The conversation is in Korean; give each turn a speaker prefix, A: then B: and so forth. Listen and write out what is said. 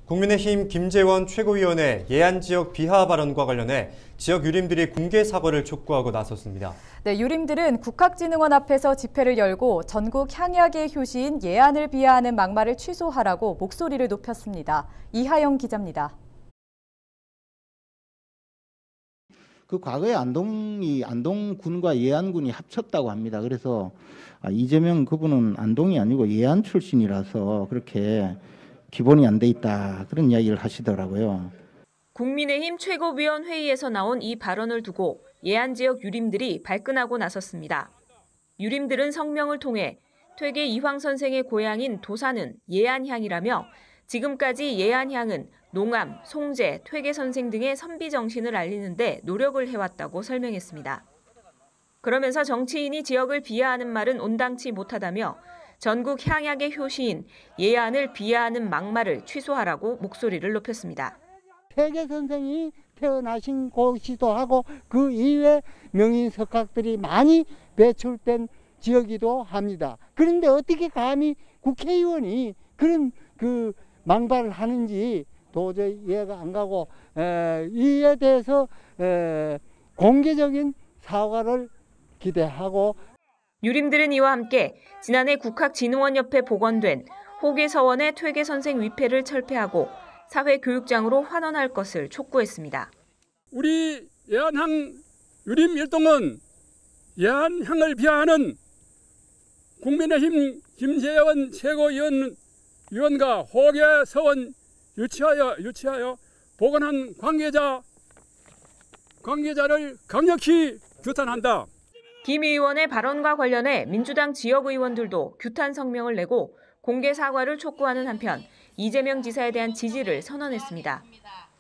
A: 국민의힘 김재원 최고위원의 예안 지역 비하 발언과 관련해 지역 유림들이 공개 사과를 촉구하고 나섰습니다.
B: 네, 유림들은 국학진흥원 앞에서 집회를 열고 전국 향약의 효시인 예안을 비하하는 막말을 취소하라고 목소리를 높였습니다. 이하영 기자입니다.
C: 그 과거에 안동군과 예안군이 합쳤다고 합니다. 그래서 이재명 그분은 안동이 아니고 예안 출신이라서 그렇게 기본이 안 돼 있다, 그런 이야기를 하시더라고요.
D: 국민의힘 최고위원회의에서 나온 이 발언을 두고 예안 지역 유림들이 발끈하고 나섰습니다. 유림들은 성명을 통해 퇴계 이황 선생의 고향인 도사는 예안향이라며 지금까지 예안향은 농암, 송제, 퇴계 선생 등의 선비 정신을 알리는 데 노력을 해왔다고 설명했습니다. 그러면서 정치인이 지역을 비하하는 말은 온당치 못하다며 전국 향약의 효시인 예안을 비하하는 막말을 취소하라고 목소리를 높였습니다.
E: 퇴계 선생이 태어나신 곳이기도 하고 그 이외 명인 석학들이 많이 배출된 지역이기도 합니다. 그런데 어떻게 감히 국회의원이 그런 망발을 하는지 도저히 이해가 안 가고 이에 대해서 공개적인 사과를 기대하고.
D: 유림들은 이와 함께 지난해 국학진흥원협회 복원된 호계서원의 퇴계 선생 위패를 철폐하고 사회교육장으로 환원할 것을 촉구했습니다.
F: 우리 예안향 유림 일동은 예안향을 비하하는 국민의힘 김재원 최고위원과 호계서원 유치하여 복원한 관계자를 강력히 규탄한다.
D: 김 의원의 발언과 관련해 민주당 지역 의원들도 규탄 성명을 내고 공개 사과를 촉구하는 한편 이재명 지사에 대한 지지를 선언했습니다.